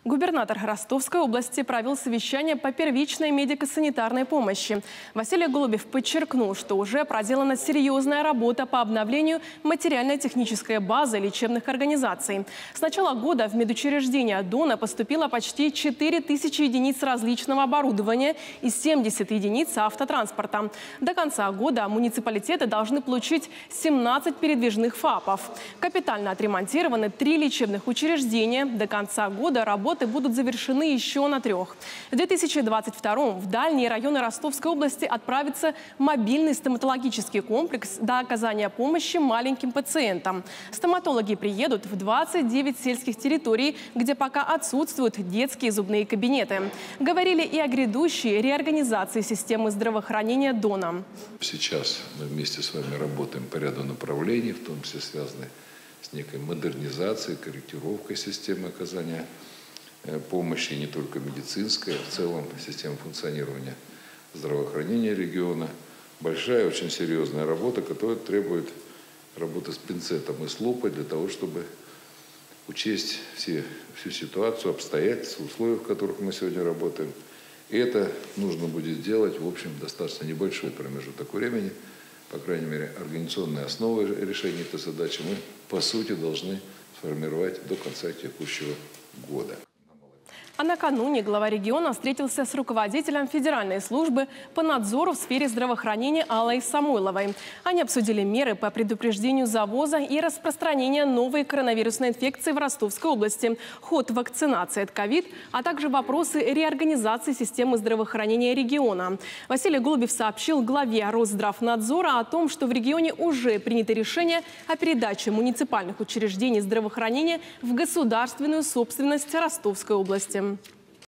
Губернатор Ростовской области провел совещание по первичной медико-санитарной помощи. Василий Голубев подчеркнул, что уже проделана серьезная работа по обновлению материально-технической базы лечебных организаций. С начала года в медучреждения Дона поступило почти 4000 единиц различного оборудования и 70 единиц автотранспорта. До конца года муниципалитеты должны получить 17 передвижных ФАПов. Капитально отремонтированы 3 лечебных учреждения. До конца года работы будут завершены еще на 3. В 2022 в дальние районы Ростовской области отправится мобильный стоматологический комплекс для оказания помощи маленьким пациентам. Стоматологи приедут в 29 сельских территорий, где пока отсутствуют детские зубные кабинеты. Говорили и о грядущей реорганизации системы здравоохранения Дона. Сейчас мы вместе с вами работаем по ряду направлений, в том числе связанных с некой модернизацией, корректировкой системы оказания помощи, не только медицинской, а в целом системы функционирования здравоохранения региона. Большая, очень серьезная работа, которая требует работы с пинцетом и с лупой для того, чтобы учесть всю ситуацию, обстоятельства, условия, в которых мы сегодня работаем. И это нужно будет сделать, в общем, достаточно небольшой промежуток времени. По крайней мере, организационные основы решения этой задачи мы, по сути, должны сформировать до конца текущего года. А накануне глава региона встретился с руководителем Федеральной службы по надзору в сфере здравоохранения Аллой Самойловой. Они обсудили меры по предупреждению завоза и распространения новой коронавирусной инфекции в Ростовской области, ход вакцинации от ковид, а также вопросы реорганизации системы здравоохранения региона. Василий Голубев сообщил главе Росздравнадзора о том, что в регионе уже принято решение о передаче муниципальных учреждений здравоохранения в государственную собственность Ростовской области.